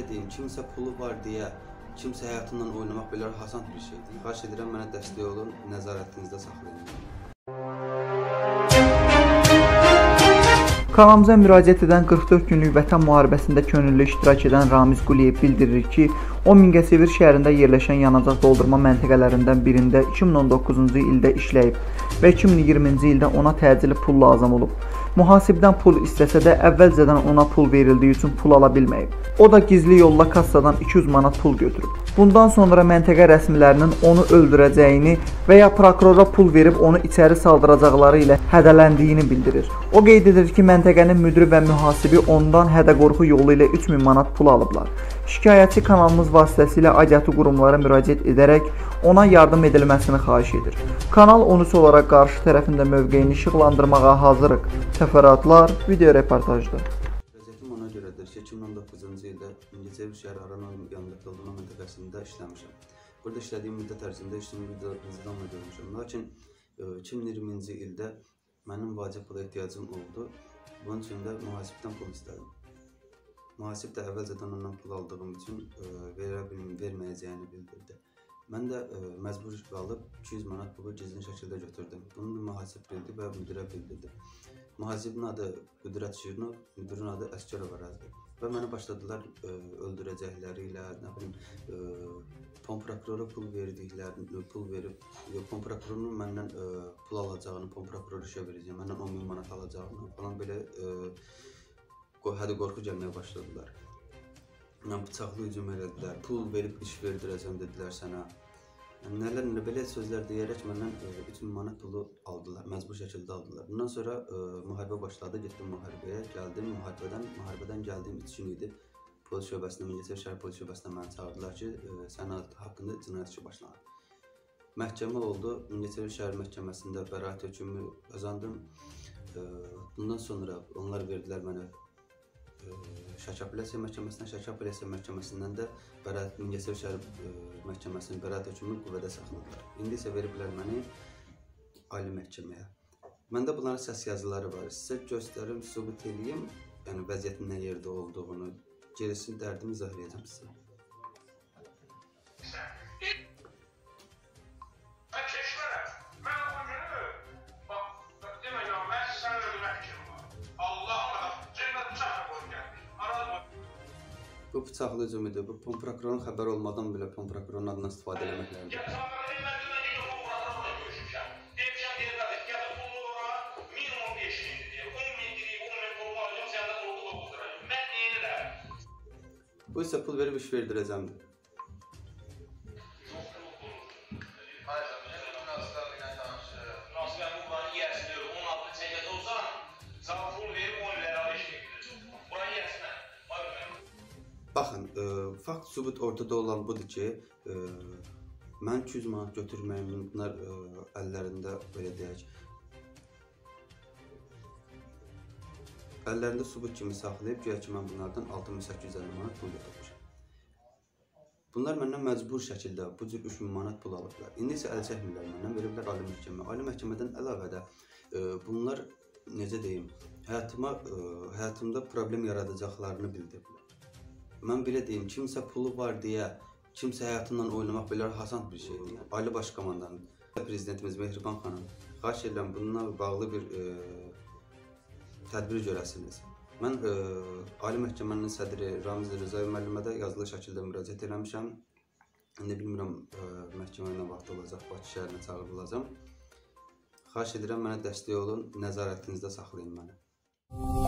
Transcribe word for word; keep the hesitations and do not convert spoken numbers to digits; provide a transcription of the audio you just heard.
belə deyim, kimsə pulu var deyə, kimsə həyatından oynamaq belə hasant bir şeydir. Xahiş edirəm, mənə dəstək olun, nəzarətinizdə saxlayın. Kanalımıza müraciət edən qırx dörd günlük vətən müharibəsində könüllü iştirak edən Ramiz Quliyev bildirir ki, o Mingəçevir şəhərində yerləşən yanacaq doldurma məntəqələrindən birində iki min on doqquzuncu ildə işləyib və iki min iyirminci ildə ona təcili pul lazım olub. Mühasibdən pul istəsə də əvvəlcədən ona pul verildiyi üçün pul ala bilməyib. O da gizli yolla kassadan iki yüz manat pul götürüb. Bundan sonra məntəqə rəsmilərinin onu öldürəcəyini və ya prokurora pul verib onu içəri saldıracaqları ilə hədələndiyini bildirir. O qeyd edir ki, məntəqənin müdiri və mühasibi ondan hədə-qorxu yolu ilə üç min manat pul alıblar. Şikayətçi kanalımız vasitəsilə aidiyyatı qurumlara müraciət edərək ona yardım edilməsini xahiş edir. Kanal on üç olaraq qarşı tərəfində mövqeyini işıqlandırmağa hazırıq. Təfərrüatlar video reportajda. Vəziyyətim ona görədir ki, iki min on doqquzuncu ildə Mingəçevir şəhər Aran yanındakı doldurma məntəqəsində işləmişəm. Burada işlədiyim müddət ərzində işimi vicdanla görmüşəm. Lakin iki min iyirminci ildə mənim vacib pula ehtiyacım oldu. Bunun üçün də mühasibdən pul istədim. Mühasib də əvvəlcədən ondan pul aldığım üçün verə bilməyim, verməyəcəyini bildirdi. Mən də məcbur qalıb iki yüz manat pulu gizli şəkildə götürdüm. Bunu da mühasib bildi və müdirə bildirdi. Mühasibin adı Qüdrət Şirinov, müdirin adı Əskərov Arazdır. Və mənə başladılar öldürəcəkləri ilə, nə bilim, pom prokurora pul verdiklərini, pul verib, pom prokurorun məndən pul alacağını, pom prokuror işə verəcəyini, məndən on min manat alacağını falan belə hədə qorxu gəlməyə başladılar. Bıçaqlı hücum elədilər, pul verib iş verdirəcəm dedilər sənə. Nələr, belə sözlər deyərək məndən üç min manat pulu aldılar, məcbur şəkildə aldılar. Bundan sonra müharibə başladı, getdim müharibəyə, gəldim müharibədən, müharibədən gəldiyim üç gün idi. Polis şöbəsinə, Mingəçevir şəhər polis şöbəsinə məni çağırdılar ki, sənin haqqında cinayət işi başlanır. Məhkəmə oldu, Mingəçevir şəhər məhkəməsində bəraət hökmü qazandım. Bundan sonra onlar verdilər mənə Şəki Apellyasiya məhkəməsinə, Şəki Apellyasiya məhkəməsindən də Mingəçevir şəhər məhkəməsinin bəraət hökmünü qüvvədə saxladılar. İndi isə veriblər məni ali məhkəməyə. Məndə bunların səs yazıları var. Sizə göstərim, sübut edeyim, yəni vəziyyətin nə yerdə olduğunu, gerisini dərdimi izah edəcəm sizə. Bu bıçaqlı hücumidir. Bu pom prokurorun xəbəri olmadan belə pom prokurorun adından istifadə eləməklərdir. Bu isə pul verib iş verdirəcəmdir. Baxın, fakt sübut ortada olan budur ki, mən iki yüz manat götürməyim, bunlar əllərində, belə deyək, əllərində sübut kimi saxlayıb, güya ki, mən bunlardan altı min səkkiz yüz əlli manat pul götürmüşəm. Bunlar məndən məcbur şəkildə bu cür üç min manat pul alıblar. İndi isə əl çəkmirlər məndən, veriblər ali məhkəmə. Ali məhkəmədən əlavə də bunlar, necə deyim, həyatımda problem yaradacaqlarını bildirdilər. Mən belə deyim, kimsə pulu var deyə, kimsə həyatından oynamaq belə hasant bir şeydir. Ali Baş Komandanın, Prezidentimiz Mehriban xanım, xahiş edirəm bununla bağlı bir tədbir görəsiniz. Mən Ali Məhkəmənin sədri Ramiz Rzayev müəllimə də yazılı şəkildə müraciət eləmişəm. İndi bilmirəm, məhkəmə ilə vaxt olacaq, Bakı şəhərinə çağırılacam. Xahiş edirəm, mənə dəstək olun, nəzarətinizdə saxlayın məni.